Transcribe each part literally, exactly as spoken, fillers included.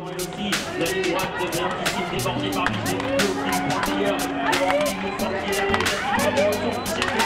aussi, la ligne droite devient ici débordée par Michel, qui aussi le point meilleur. Le sorti est la tentative de retour, c'est que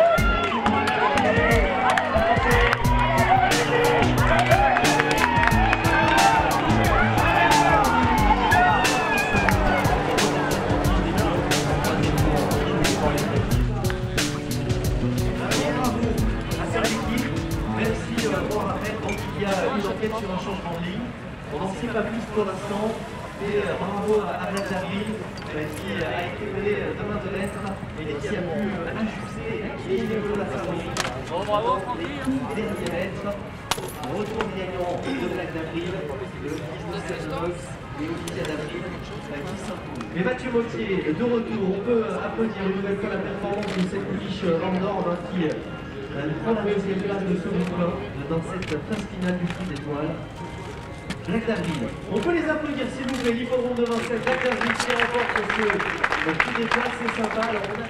sur un changement de ligne. On n'en sait pas plus pour l'instant. Et euh, bravo à Arnaud David euh, qui a équilibré de main de lettre et qui a pu euh, ajuster et équilibrer la fabrique. Bon, bravo, Les coups derniers mètres. Retour gagnant de Black d'Avril, le dix-neuf Box et Olivia d'Avril qui s'impose. Mais Mathieu Mottier, de retour, on peut applaudir une nouvelle fois la performance de cette pouliche Randorn qui Elle prend la deuxième place de ce groupe dans cette phase finale du prix d'étoiles. Black d'Avril. On peut les applaudir s'il vous plaît, l'hippodrome de vingt-sept. Black d'Avril qui remporte ce le prix d'étoiles, c'est sympa. Alors, on a...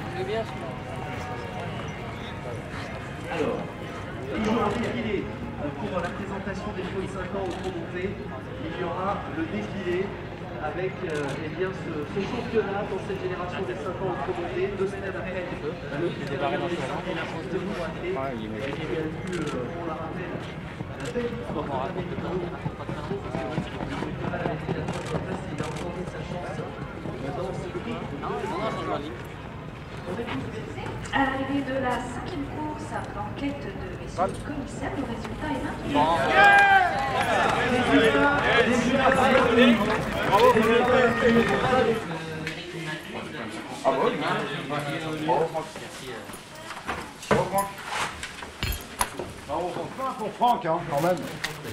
Alors, toujours un défilé pour la présentation des chevaux de cinq ans au Promonté. Il y aura le défilé avec euh, eh bien, ce, ce championnat dans cette génération des cinq ans au Promonté, deux semaines après le prix de la France de Montréal. Et il y a eu, euh, on la rappelle, la belle victoire de Ramélico. Il a remporté sa chance dans ce prix. À l'arrivée de la cinquième course, en quête de messieurs le commissaire, le résultat est maintenant. Ah bon? Bravo, pour Franck, hein, quand même.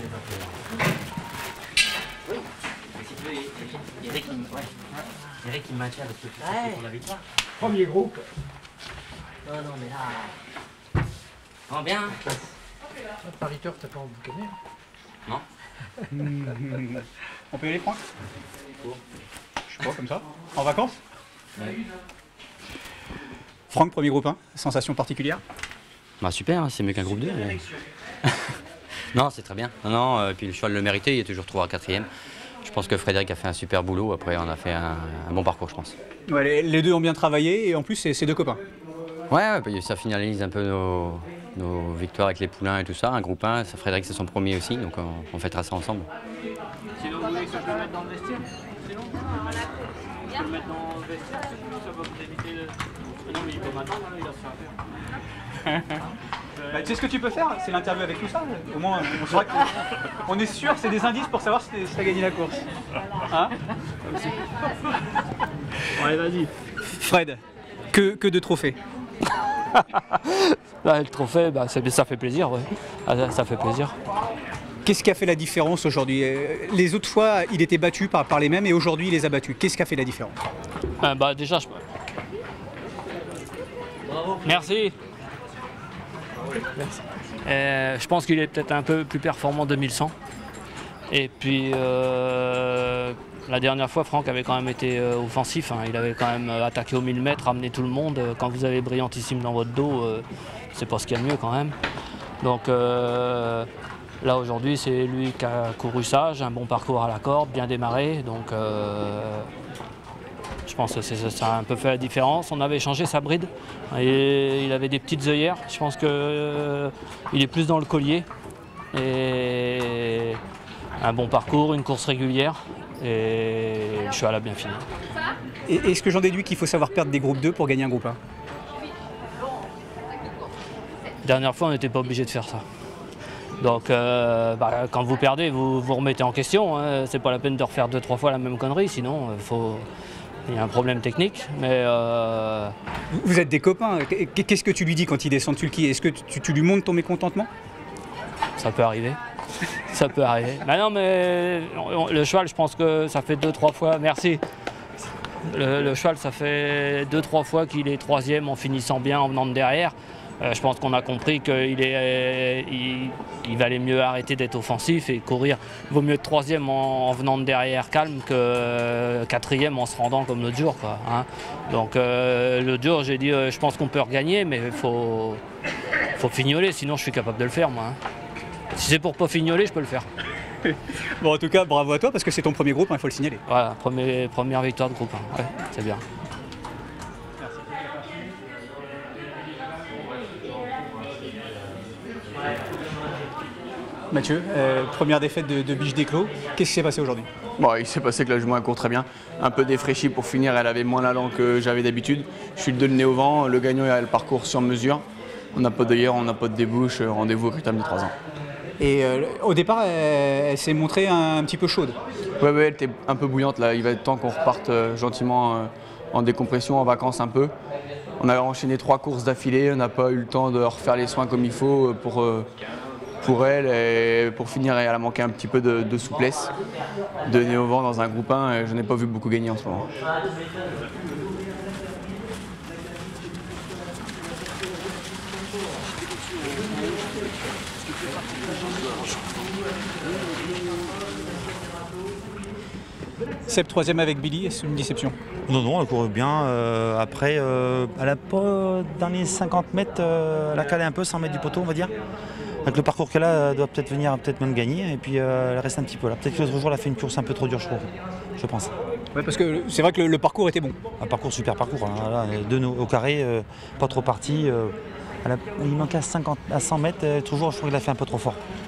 Oui. Eric, il, ouais. Eric, il maintient parce que c'est pour la victoire. Premier groupe. Non, non, mais là. Oh, bien. Pariteur, t'as pas en boucané? Non. On peut y aller, Franck? Je sais pas, comme ça. En vacances? Ouais. Franck, premier groupe un, sensation particulière? Bah super, hein, c'est mieux qu'un groupe deux. Mais... non, c'est très bien. Non, non, euh, puis le cheval le méritait, il est toujours trouvé à quatrième. Je pense que Frédéric a fait un super boulot. Après, on a fait un, un bon parcours, je pense. Ouais, les, les deux ont bien travaillé et en plus, c'est deux copains. Ouais, ouais, puis ça finalise un peu nos, nos victoires avec les poulains et tout ça. Un groupe un, ça, Frédéric, c'est son premier aussi, donc on, on fêtera ça ensemble. Sinon, vous voulez que je le mette dans le vestiaire? Sinon, je peux le mettre dans le vestiaire, sinon ça va vous éviter le... Non, mais il peut m'attendre, il a ça à faire. Bah, tu sais ce que tu peux faire? C'est l'interview avec tout ça. Au moins, on saura que on est sûr, c'est des indices pour savoir si tu as gagné la course. Hein? Bon, allez, vas-y. Fred, que, que de trophées? Là, le trophée, bah, ça fait plaisir, ouais. Ah, ça fait plaisir. Qu'est-ce qui a fait la différence aujourd'hui? Les autres fois, il était battu par, par les mêmes et aujourd'hui, il les a battus. Qu'est-ce qui a fait la différence? Ah, bah, déjà, je... Merci. Merci. Euh, je pense qu'il est peut-être un peu plus performant deux mille cent. Et puis, euh, la dernière fois, Franck avait quand même été euh, offensif. Hein. Il avait quand même attaqué au mille mètres, ramené tout le monde. Quand vous avez Brillantissime dans votre dos, euh, c'est pas ce qu'il y a de mieux quand même. Donc euh, là, aujourd'hui, c'est lui qui a couru sage, un bon parcours à la corde, bien démarré. Donc euh, je pense que ça a un peu fait la différence. On avait changé sa bride. Et il avait des petites œillères. Je pense qu'il euh, est plus dans le collier. Et un bon parcours, une course régulière. Et le cheval a bien fini. Est-ce que j'en déduis qu'il faut savoir perdre des groupes deux pour gagner un groupe un? Dernière fois, on n'était pas obligé de faire ça. Donc euh, bah, quand vous perdez, vous vous remettez en question. Hein. C'est pas la peine de refaire deux, trois fois la même connerie, sinon il faut... Il y a un problème technique, mais... Euh... Vous êtes des copains. Qu'est-ce que tu lui dis quand il descend de sulky? Est-ce que tu, tu lui montres ton mécontentement? Ça peut arriver. Ça peut arriver. Mais non, mais le cheval, je pense que ça fait deux, trois fois... Merci. Le, le cheval, ça fait deux, trois fois qu'il est troisième en finissant bien, en venant de derrière. Euh, je pense qu'on a compris qu'il est, il, il valait mieux arrêter d'être offensif et courir. Il vaut mieux être troisième en, en venant de derrière calme que euh, quatrième en se rendant comme l'autre jour, quoi, hein. Donc euh, l'autre jour, j'ai dit euh, je pense qu'on peut regagner, mais il faut, faut fignoler, sinon je suis capable de le faire, moi. Hein. Si c'est pour pas fignoler, je peux le faire. Bon, en tout cas, bravo à toi parce que c'est ton premier groupe, il hein, faut le signaler. Voilà, premier, première victoire de groupe. Hein. Ouais, c'est bien. Mathieu, euh, première défaite de, de Biche Desclos. Qu'est-ce qui s'est passé aujourd'hui? Bon, il s'est passé que la jument court très bien. Un peu défraîchie pour finir, elle avait moins l'allant que j'avais d'habitude. Je suis le deux le nez au vent, le gagnant il a le parcours sur mesure. On n'a pas d'ailleurs, on n'a pas de débouche, rendez-vous au critérium de trois ans. Et euh, au départ, elle, elle s'est montrée un, un petit peu chaude. Ouais, ouais, elle était un peu bouillante là. Il va être temps qu'on reparte euh, gentiment euh, en décompression, en vacances un peu. On a enchaîné trois courses d'affilée, on n'a pas eu le temps de refaire les soins comme il faut pour, euh, pour elle. Et pour finir, elle a manqué un petit peu de, de souplesse. De nez au vent dans un groupe un, je n'ai pas vu beaucoup gagner en ce moment. Seb troisième avec Billy, est-ce une déception? Non, non, elle court bien. Euh, après, euh, elle a pas, dans les cinquante mètres, euh, elle a calé un peu, cent mètres du poteau, on va dire. Avec le parcours qu'elle a, elle doit peut-être venir, peut-être même gagner. Et puis, euh, elle reste un petit peu là. Peut-être que l'autre jour, elle a fait une course un peu trop dure, je trouve. Je pense. Ouais, parce que c'est vrai que le, le parcours était bon. Un parcours, super parcours. Hein. Là, deux au carré, euh, pas trop parti. Euh, elle a, il manque à, cinquante, à cent mètres, euh, toujours, je trouve qu'il a fait un peu trop fort.